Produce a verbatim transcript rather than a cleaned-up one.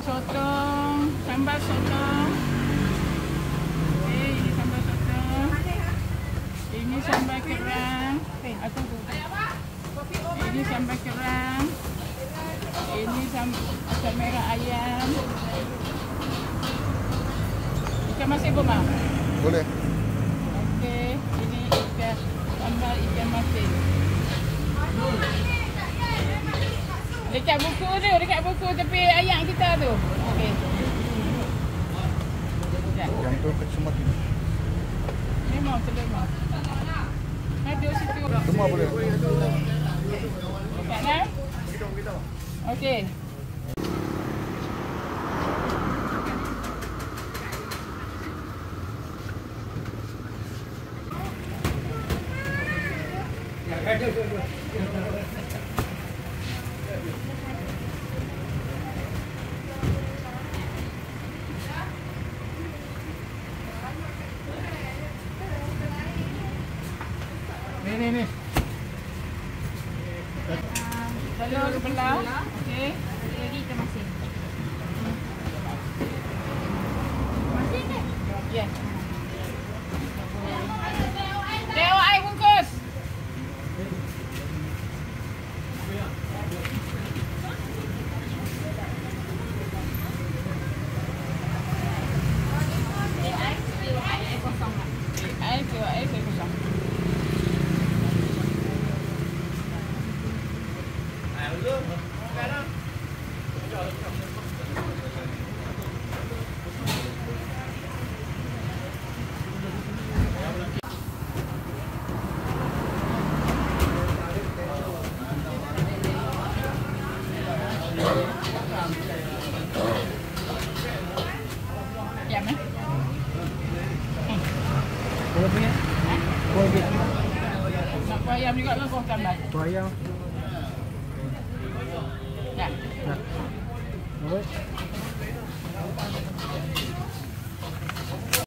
sotong, sambal sotong. Okey, ini sambal sotong. Ini sambal kerang. Ini sambal kerang. Ini sambal merah ayam. Ikan masin pun, Mak? Boleh. Okey, ini ikan sambal ikan masin. Dekat buku tu, dekat buku tepi ayam kita tu. Okey. Yang tu kecil semua tu. Memang selama. Ada situ. Semua boleh. Dekat dah? Okey. Ni ni ni. Telur sebelah. Okey. Lagi ikan masin. Masin ke? Ya. Tengok air bungkus. Air tu, air tu kosong. Ayam eh? Boleh punya. Boleh. Nak kuah ayam juga ke kuah tambah? Tu ayam. Dah. Nah. Boleh.